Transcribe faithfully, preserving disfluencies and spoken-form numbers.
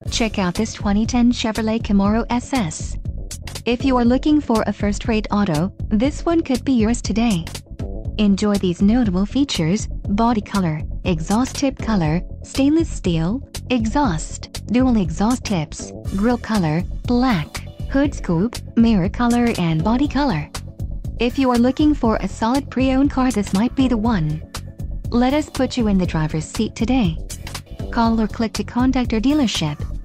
Check out this twenty ten Chevrolet Camaro S S. If you are looking for a first-rate auto, this one could be yours today. Enjoy these notable features: body color, exhaust tip color, stainless steel, exhaust, dual exhaust tips, grille color, black, hood scoop, mirror color and body color. If you are looking for a solid pre-owned car, this might be the one. Let us put you in the driver's seat today. Call or click to contact our dealership.